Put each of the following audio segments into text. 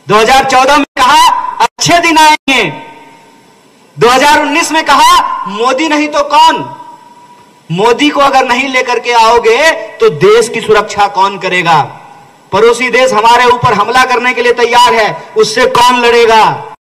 2014 में कहा अच्छे दिन आएंगे, 2019 में कहा मोदी नहीं तो कौन। मोदी को अगर नहीं लेकर के आओगे तो देश की सुरक्षा कौन करेगा? पड़ोसी देश हमारे ऊपर हमला करने के लिए तैयार है, उससे कौन लड़ेगा?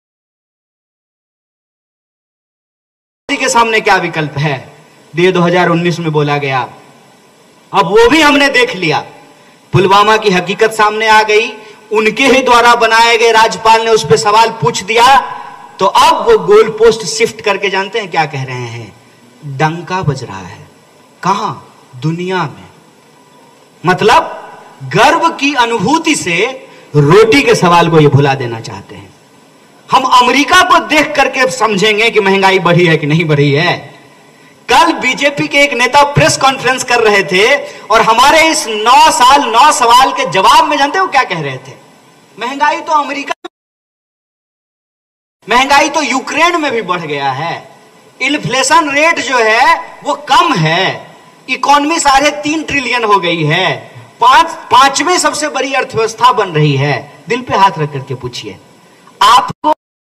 मोदी के सामने क्या विकल्प है? ये 2019 में बोला गया, अब वो भी हमने देख लिया। पुलवामा की हकीकत सामने आ गई, उनके ही द्वारा बनाए गए राज्यपाल ने उस पर सवाल पूछ दिया, तो अब वो गोल पोस्ट शिफ्ट करके जानते हैं क्या कह रहे हैं? डंका बज रहा है। कहां? दुनिया में। मतलब गर्व की अनुभूति से रोटी के सवाल को ये भुला देना चाहते हैं। हम अमेरिका को देख करके समझेंगे कि महंगाई बढ़ी है कि नहीं बढ़ी है। कल बीजेपी के एक नेता प्रेस कॉन्फ्रेंस कर रहे थे और हमारे इस 9 साल 9 सवाल के जवाब में जानते हो क्या कह रहे थे? महंगाई तो अमेरिका, महंगाई तो यूक्रेन में भी बढ़ गया है, इन्फ्लेशन रेट जो है वो कम है, इकोनॉमी 3.5 ट्रिलियन हो गई है, पांचवें सबसे बड़ी अर्थव्यवस्था बन रही है। दिल पे हाथ रख करके पूछिए, आपको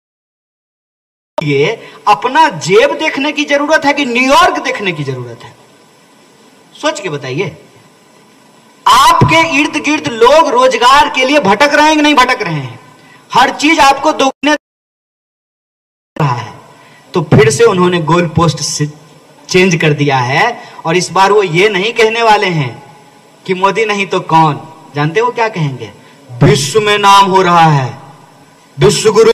ये अपना जेब देखने की जरूरत है कि न्यूयॉर्क देखने की जरूरत है? सोच के बताइए। आपके इर्द गिर्द लोग रोजगार के लिए भटक रहे हैं कि नहीं भटक रहे हैं? हर चीज आपको दोगुने रहा है। तो फिर से उन्होंने गोल पोस्ट चेंज कर दिया है और इस बार वो ये नहीं कहने वाले हैं कि मोदी नहीं तो कौन। जानते हो क्या कहेंगे? विश्व में नाम हो रहा है, विश्व गुरु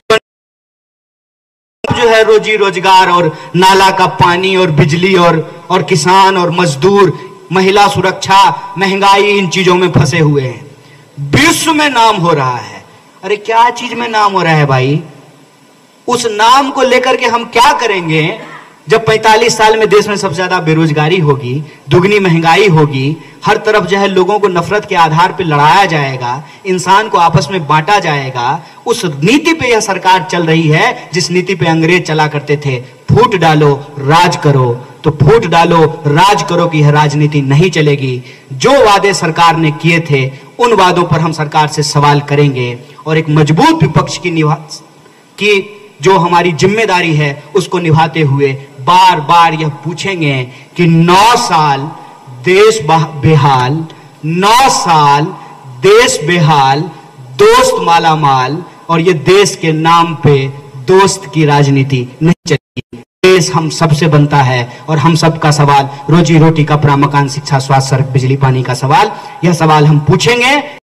जो है रोजी रोजगार और नाला का पानी और बिजली और किसान और मजदूर, महिला सुरक्षा, महंगाई, इन चीजों में फंसे हुए हैं। विश्व में नाम हो रहा है। अरे क्या चीज में नाम हो रहा है भाई? उस नाम को लेकर के हम क्या करेंगे जब 45 साल में देश में सबसे ज्यादा बेरोजगारी होगी, दुगनी महंगाई होगी, हर तरफ जो है लोगों को नफरत के आधार पर लड़ाया जाएगा, इंसान को आपस में बांटा जाएगा। उस नीति पे यह सरकार चल रही है जिस नीति पे अंग्रेज चला करते थे, फूट डालो राज करो। तो फूट डालो राज करो की यह राजनीति नहीं चलेगी। जो वादे सरकार ने किए थे उन वादों पर हम सरकार से सवाल करेंगे और एक मजबूत विपक्ष की जो हमारी जिम्मेदारी है उसको निभाते हुए बार बार यह पूछेंगे कि 9 साल देश बेहाल, 9 साल देश बेहाल, दोस्त मालामाल, और ये देश के नाम पे दोस्त की राजनीति नहीं चलेगी। देश हम सबसे बनता है और हम सबका सवाल रोजी रोटी, कपड़ा, मकान, शिक्षा, स्वास्थ्य, सड़क, बिजली, पानी का सवाल, यह सवाल हम पूछेंगे।